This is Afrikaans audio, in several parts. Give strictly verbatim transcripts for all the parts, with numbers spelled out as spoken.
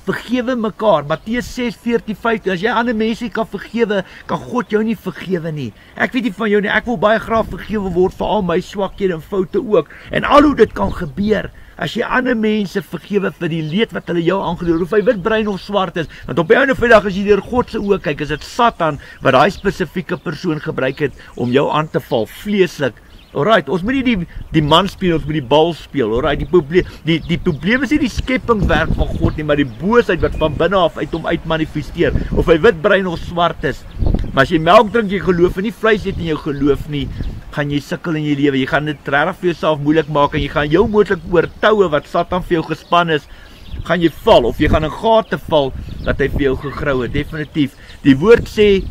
vergewe mekaar. Matteus ses veertien vyftien, as jy ander mense kan vergewe, kan God jou nie vergewe nie. Ek weet nie van jou nie, ek wil baie graag vergewe word vir al my swakhede en foute ook. En al hoe dit kan gebeur, as jy ander mense vergewe vir die leed wat hulle jou aangedoen, of hy wit, bruin of swart is, want op die einde van die dag, as jy deur God se oë kyk, is dit Satan wat daai spesifieke persoon gebruik het om jou aan te val, vleeslik. Alright, ons moet nie die, die man speel, ons moet die bal speel. Alright, die probleem, die, die probleem is nie die skepingswerk van God nie, maar die boosheid wat van binne af uit hom uit manifesteer, of hy wit, bruin of swart is. Maar as jy melk drink, jy geloof en nie vleis eet in jou geloof nie, gaan jy sukkel in jou lewe. Jy gaan dit regtig vir jouself moeilik maak en jy gaan jou moontlik oor toue wat Satan vir jou gespan is, gaan jy val of jy gaan in gate val dat hy vir jou gegrou het. Definitief. Die woord sê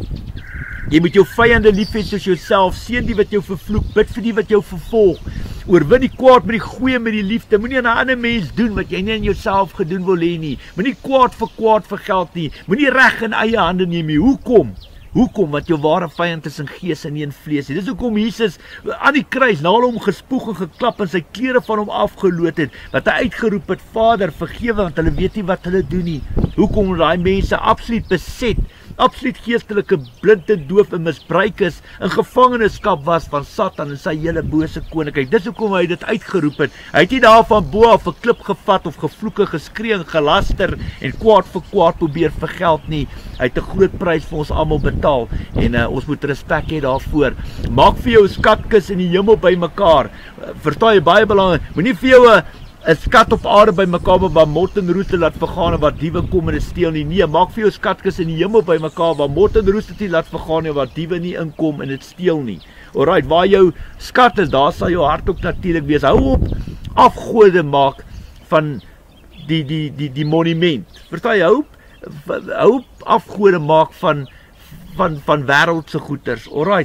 jy moet jou vyande lief hê soos jouself, seën die wat jou vervloek, bid vir die wat jou vervolg. Oorwin die kwaad met die goeie met die liefde. Moenie aan 'n ander mens doen wat jy nie aan jouself gedoen wil hê nie. Moenie kwaad vir kwaad vir geld nie. Moenie reg in eie hande neem nie. Hoekom? Hoekom? Want jou ware vyand is in gees en nie in vlees nie. Dis hoekom Jesus aan die kruis, na hom gespoeg en geklap en sy klere van hom afgeloot het, wat hy uitgeroep het, Vader, vergewe, want hulle weet nie wat hulle doen nie. Hoekom? Daai mense absoluut beset, absoluut geestelike blind en doof en misbruik is, in gevangenskap was van Satan en sy hele bose koninkryk. Dis hoekom hy dit uitgeroep het. Hy het nie daar van bo af 'n klip gevat of gevloeke, geskree en gelaster en kwaad vir kwaad probeer vergeld nie. Hy het 'n groot prys vir ons almal betaal en uh, ons moet respek hê daarvoor. Maak vir jou 'n skatkis in die hemel bymekaar. Uh, verstaan jy, baie belangrik. Moenie vir jou 'n 'n skat op aarde bymekaar waar mot en roete laat vergaan en waar diewe kom en steel nie. Nee, maak vir jou skatkis in die hemel bymekaar waar mot en roete dit laat vergaan en waar diewe nie inkom en dit steel nie. Alright, waar jou skat is, daar sal jou hart ook natuurlik wees. Hou op afgode maak van die die die die monument. Verstaan jy? Hou op hou op afgode maak van van van wêreldse goeders. Alright.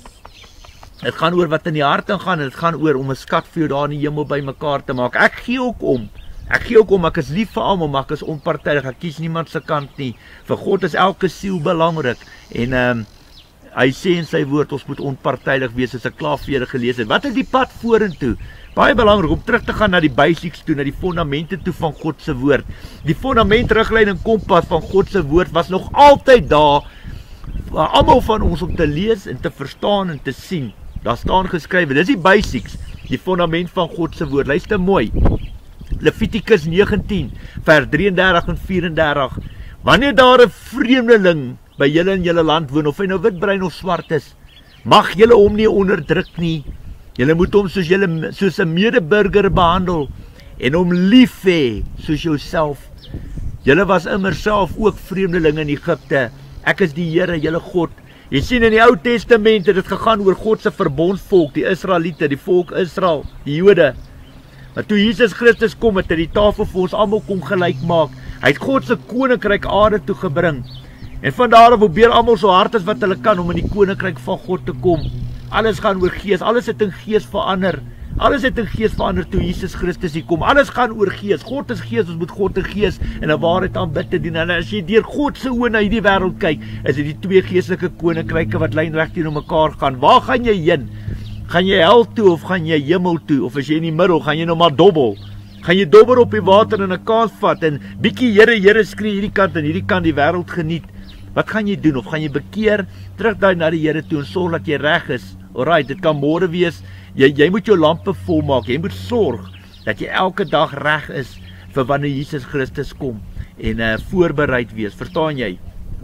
Dit gaan oor wat in die hart ingaan, en dit gaan oor om 'n skat vir jou daar in die hemel bymekaar te maak. Ek gee ook om. Ek gee ook om, ek is lief vir almal, maar ek is onpartydig. Ek kies niemand se kant nie. Vir God is elke siel belangrik. En ehm um, hy sê in sy woord ons moet onpartydig wees, as ek klaar vir julle gelees het. Wat is die pad vorentoe? Baie belangrik om terug te gaan na die basics toe, na die fondamente toe van God se woord. Die fondament, riglyn en kompas van God se woord was nog altyd daar vir almal van ons om te lees en te verstaan en te sien. Daar staan geskrywe, dis die basics, die fondament van God se woord. Luister mooi. Levitikus negentien vers drie en dertig en vyf en dertig. Wanneer daar 'n vreemdeling by julle in julle land woon, of hy nou wit, bruin of swart is, mag julle hom nie onderdruk nie. Julle moet hom soos julle soos 'n medeburger behandel en hom lief hê soos jouself. Julle was immer self ook vreemdelinge in Egipte. Ek is die Here, julle God. Jy sien in die Ou Testament het dit gegaan oor God se verbondsvolk, die Israeliete, die volk Israel, die Jode. Maar toe Jesus Christus kom, het hy die tafel vir ons almal kom gelyk maak. Hy het God se koninkryk aarde toe gebring. En van daar af probeer almal so hard as wat hulle kan om in die koninkryk van God te kom. Alles gaan oor gees, alles het in gees verander. Alles het in gees verander toe Jesus Christus hier kom. Alles gaan oor gees. God is gees, ons moet God in gees en in waarheid aanbid te dien. En as jy deur God se oë na hierdie wêreld kyk, is dit die twee geestelike koninkryke wat lynreg teenoor mekaar gaan. Waar gaan jy heen? Gaan jy hel toe of gaan jy hemel toe? Of as jy in die middel, gaan jy nou maar dobbel? Gaan jy dobber op die water en 'n kaas vat en bietjie Here, Here skree hierdie kant en hierdie kant die wêreld geniet? Wat gaan jy doen? Of gaan jy bekeer, terugdaai na die Here toe en sorg dat jy reg is? Alright, dit kan môre wees. Jy, jy moet jou lampe volmaak. Jy moet sorg dat jy elke dag reg is vir wanneer Jesus Christus kom en uh, voorbereid wees. Verstaan jy?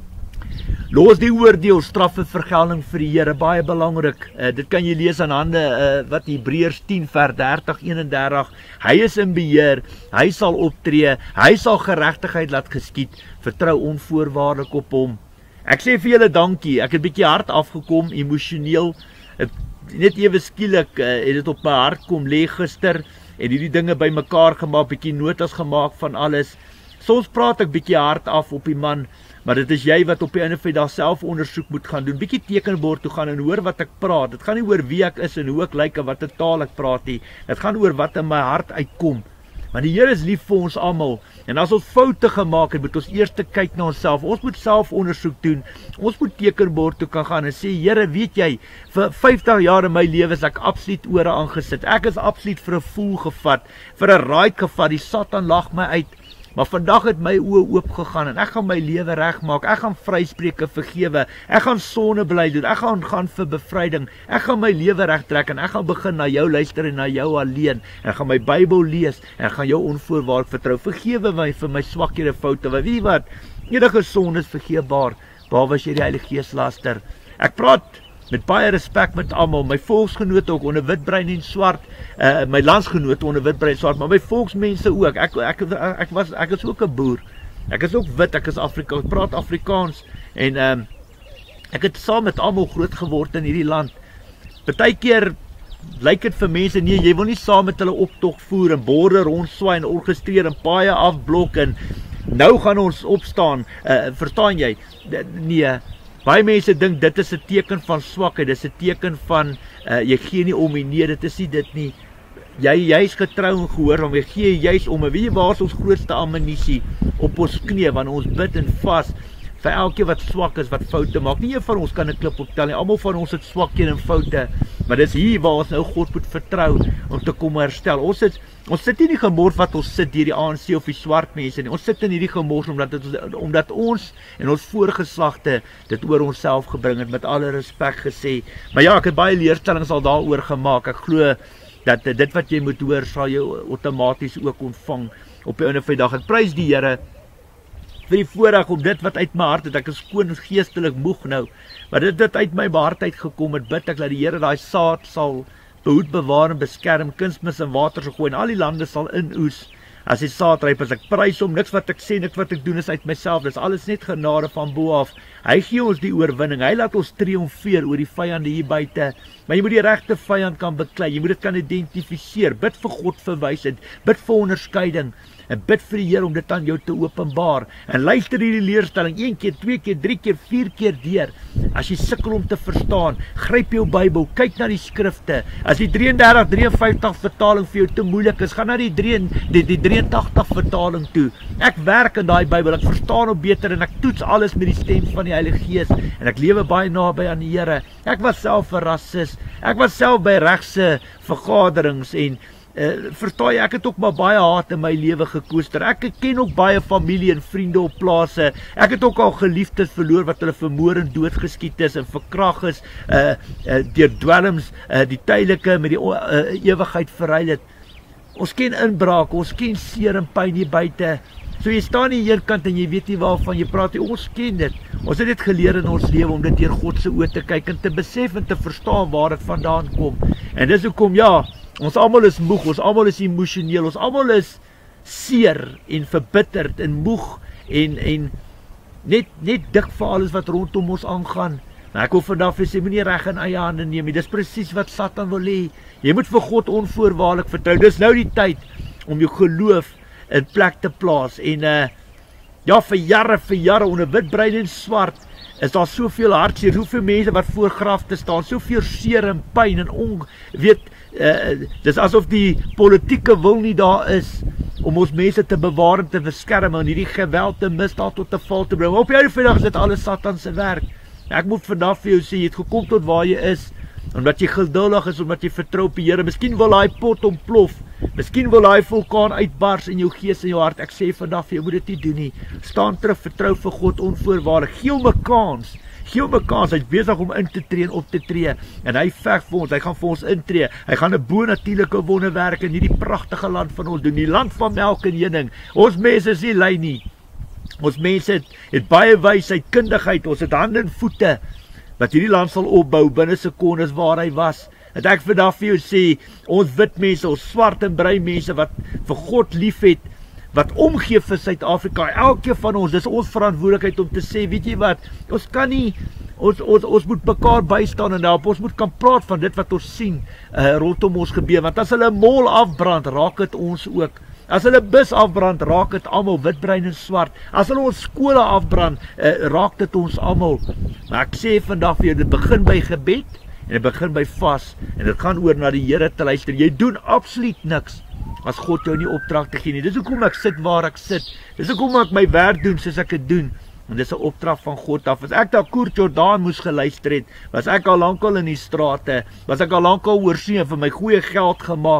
Los die oordeel, straf en vergelding vir die Here, baie belangrik. Uh, dit kan jy lees aan hande uh, wat Hebreërs tien vers dertig eenendertig. Hy is in beheer, hy sal optree, hy sal geregtigheid laat geskied. Vertrou onvoorwaardelik op hom. Ek sê vir julle dankie. Ek het 'n bietjie hard afgekom, emosioneel. Het, net ewe skielik uh, het dit op my hart kom lê gister en hierdie dinge bymekaar gemaak, bietjie notas gemaak van alles. Soms praat ek bietjie hard af op die man, maar dit is jy wat op die einde van die dag self ondersoek moet gaan doen. Bietjie tekenbord toe gaan en hoor wat ek praat. Dit gaan nie oor wie ek is en hoe ek lyk en watter taal ek praat nie. Dit gaan oor wat in my hart uitkom. Maar die Here is lief vir ons almal. En as ons foute gemaak het, moet ons eers kyk na onsself. Ons moet self ondersoek doen. Ons moet tekenbord toe kan gaan en sê, Here, weet jy, vir vyftig jaar in my lewe is ek absoluut ore aangesit. Ek is absoluut vir 'n voel gevat, vir 'n ride gevat. Die Satan lag my uit. Maar vandag het my oë oop gegaan en ek gaan my lewe regmaak. Ek gaan vryspreke vergewe. Ek gaan sondebely doen. Ek gaan gaan vir bevryding. Ek gaan my lewe regtrek en ek gaan begin na jou luister en na jou alleen. En ek gaan my Bybel lees en ek gaan jou onvoorwaardelik vertrou. Vergewe my vir my swakhede, foute. Want weet jy wat? Enige sonde is vergeefbaar, behalwe as jy die Heilige Gees laster. Ek praat met baie respek met almal, my volksgenote ook onder wit, bruin en swart, uh, my landsgenote onder wit, bruin en swart, maar my volksmense ook. Ek ek ek, ek was ek is ook 'n boer. Ek is ook wit, ek is Afrikaans, ek praat Afrikaans en um, ek het saam met almal groot geword in hierdie land. Partykeer lyk dit vir mense, nee, jy wil nie saam met hulle optog voer en borde rondswaai en orkestreer en paaie afblok en nou gaan ons opstaan, uh, verstaan jy? Nee, baie mense dink dit is 'n teken van swakheid, dit is 'n teken van, uh, jy gee nie om nie, nee, dit is nie dit nie. Jy, jy is getrou en gehoorsaam, jy gee juist om, en weet jy waar is ons grootste ammunisie? Op ons knie, wanneer ons bid en vas, vir elke wat swak is, wat foute maak. Nie een van ons kan 'n klip optel nie, almal van ons het swakhede en foute, maar dis hier waar ons nou God moet vertrou, om te kom herstel. Ons sit, ons sit nie in die gemors wat ons sit hier die A N C of die swart mense nie, ons sit in hierdie gemors omdat, het, omdat ons en ons voorgeslagte dit oor onsself gebring het, met alle respek gesê. Maar ja, ek het baie leerstellings al daaroor gemaak, ek glo dat dit wat jy moet hoor, sal jy outomaties ook ontvang op die einde van die dag. Ek prys die Here vir die voorreg om dit wat uit my hart het, ek is skoon geestelik moeg nou, maar dit wat uit my hart uitgekom het, bid ek dat die Here daai saad sal behoed, bewaar en beskerm, kunsmis en water sal gooi, en al die lande sal inoes, as die saad ryp, as ek prys hom, niks wat ek sê, niks wat ek doen is uit myself, dis alles net genade van bo af. Hy gee ons die oorwinning, hy laat ons triomfeer oor die vyande hier buite, maar jy moet die regte vyand kan beklei, jy moet dit kan identifiseer, bid vir God vir wysheid, bid vir onderskeiding, en bid vir die Here om dit aan jou te openbaar, en luister hierdie leerstelling, een keer, twee keer, drie keer, vier keer deur, as jy sukkel om te verstaan, gryp jou Bybel, kyk na die skrifte, as die drie en dertig, drie en vyftig vertaling vir jou te moeilik is, gaan na die, die, die, die drie en tagtig vertaling toe, ek werk in daai Bybel, ek verstaan hom beter, en ek toets alles met die stem van die Heilige Gees, en ek lewe baie naby aan die Here. Ek was self 'n rasis, ek was self by regse vergaderings, en Uh, verstaan jy, ek het ook maar baie haat in my lewe gekoester, ek ken ook baie familie en vriende op plase, ek het ook al geliefdes verloor, wat hulle vermoor en doodgeskiet is, en verkrag is, uh, uh, deur dwelms, uh, die tydelike met die uh, ewigheid verruil het. Ons ken inbraak, ons ken seer en pyn hier buite, so jy staan nie hier kant en jy weet nie waarvan jy praat, ons ken dit, ons het dit geleer in ons lewe, om dit deur God se oë te kyk, en te besef en te verstaan waar dit vandaan kom, en dis hoekom, ja, ons almal is moeg, ons almal is emosioneel, ons almal is seer en verbitterd en moeg en, en net, net dik vir alles wat rondom ons aangaan. Maar ek wil vandag vir sê, moenie reg in eie hande neem nie, dis presies wat Satan wil hê. Jy moet vir God onvoorwaardelik vertrou, dis nou die tyd om jou geloof in plek te plaas, en uh, ja, vir jare, vir jare, onder wit, bruin en swart, is daar soveel hartseer, soveel mense wat voor graf te staan, soveel seer en pyn en on, weet, uh, dis asof die politieke wil nie daar is, om ons mense te bewaar en te beskerm, en hierdie geweld te misdaad tot 'n val te bring. Op jou vandag is dit alles Satan se werk. Ek moet vandag vir jou sê, jy het gekom tot waar jy is, omdat jy geduldig is, omdat jy vertrou op die Here. Miskien wil hy pot ontplof, miskien wil hy vulkaan uitbars in jou gees en jou hart. Ek sê vandag vir jou, moet dit nie doen nie. Staan terug, vertrou vir God onvoorwaardelik. Gee hom 'n kans. Gee hom 'n kans. Hy's besig om in te tree en op te tree. En hy veg vir ons. Hy gaan vir ons intree. Hy gaan 'n bonatuurlike wonderwerk in hierdie pragtige land van ons doen. Die land van melk en honing. Ons mense is nie lui nie. Ons mense het, het baie wysheid, kundigheid. Ons het hande en voete wat hierdie land sal opbou binne sekondes waar hy was. En ek vandag vir jou sê, ons wit mense, ons swart en bruin mense wat vir God lief het, wat omgee vir Suid-Afrika, elke van ons, dis ons verantwoordelikheid om te sê, weet jy wat, ons kan nie, ons, ons, ons moet mekaar bystaan en help, ons moet kan praat van dit wat ons sien, uh, rondom ons gebeur, want as hulle 'n mol afbrand, raak het ons ook. As hulle bus afbrand, raak het almal, wit, bruin en swart. As hulle ons skole afbrand, uh, raak dit ons almal. Maar ek sê vandag vir jou, dit begin by gebed, en dit begin by vas, en dit gaan oor na die Here te luister. Jy doen absoluut niks, as God jou nie opdrag te gee nie. Dis hoekom ek sit waar ek sit. Dis hoekom ek my werk doen soos ek dit doen. En dis 'n opdrag van God af. As ek daar Koert Jordaan moes geluister het, was ek al lankal in die strate, was ek al lankal oorsee vir my goeie geld gemaak.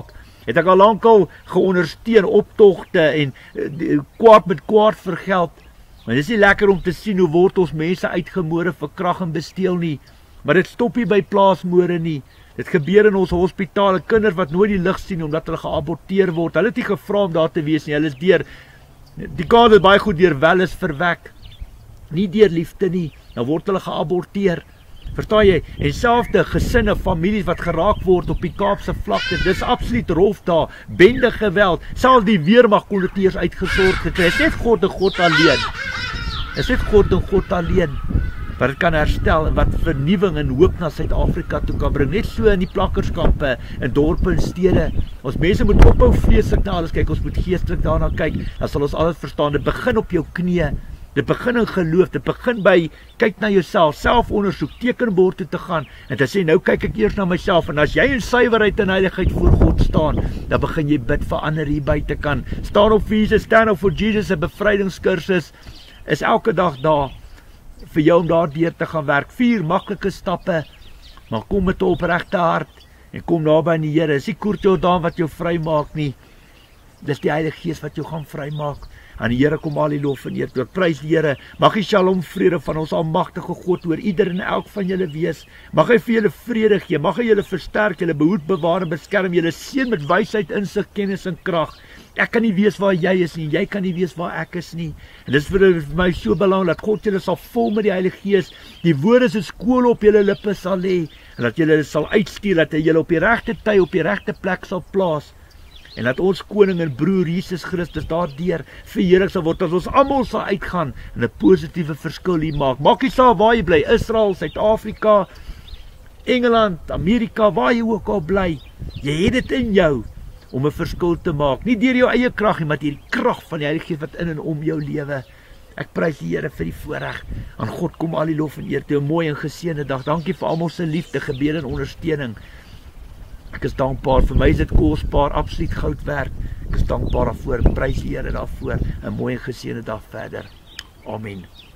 Het ek al lankal geondersteun optogte en uh, kwaad met kwaad vergeld. Maar dis nie lekker om te sien hoe word ons mense uitgemoorde vir krag en besteel nie. Maar dit stop nie by plaasmoorde nie. Dit gebeur in ons hospitale, kinders wat nooit die lig sien omdat hulle geaborteer word. Hulle het nie gevra om daar te wees nie. Hulle is deur die kaart is baie goed deur wel is verwek. Nie deur liefde nie. Nou word hulle geaborteer. Verstaan jy? En selfde gesinne, families wat geraak word op die Kaapse vlakte. Dis absoluut rof daar. Bende geweld. Selfs die weermag kon dit nie eens uitgesorg gekry. Dit is net God en God alleen. Dit is net God en God alleen wat dit kan herstel en wat vernuwing en hoop na Suid-Afrika toe kan bring. Net so in die plakkerskampe, in dorpe en stede. Ons mense moet ophou vleeslik na alles kyk, ons moet geestelik daarna kyk. Dan sal ons alles verstaan. Dit begin op jou knieë. Dit begin in geloof, dit begin by, kyk na jouself, selfondersoek, tekenbord toe te gaan, en te sê, nou kyk ek eers na myself, en as jy in suiwerheid en heiligheid voor God staan, dan begin jy bid vir ander hier buite kan. Staan op vir Jesus, stand up for Jesus, 'n bevrydingskursus, is elke dag daar, vir jou om daar deur te gaan werk. Vier maklike stappe, maar kom met 'n opregte hart, en kom naby aan die Here. Is die Koert Jordaan wat jou vry maak nie, dis die Heilige Gees wat jou gaan vry maak. Aan die Here kom al die lof en eer toe. Ek prys die Here. Mag die Shalom vrede van ons almagtige God oor ieder en elk van julle wees. Mag hy vir julle vrede gee. Mag hy julle versterk, julle behoed, bewaar en beskerm. Julle seën met wysheid, insig, kennis en krag. Ek kan nie weet waar jy is nie. Jy kan nie weet waar ek is nie. En dis vir my so belangrik dat God julle sal vol met die Heilige Gees. Die woorde se skool op julle lippe sal lê en dat julle dit sal uitstuur, dat hy julle op die regte tyd op die regte plek sal plaas. En dat ons koning en broer Jesus Christus daardeur verheerlik sal word, dat ons almal sal uitgaan en 'n positiewe verskil hier maak. Maak nie saak waar jy bly, Israel, Suid-Afrika, Engeland, Amerika, waar jy ook al bly. Jy het dit in jou om 'n verskil te maak. Nie deur jou eie krag nie, maar deur die krag van die Heilige Gees wat in en om jou lewe. Ek prys die Here vir die voorreg. Aan God kom al die lof en eer toe. 'n Mooi en geseënde dag. Dankie vir almal se liefde, gebede en ondersteuning. Ek is dankbaar, vir my is dit kosbaar, absoluut goud werd. Ek is dankbaar daarvoor, prys die Here daarvoor, 'n mooi en geseënde dag verder. Amen.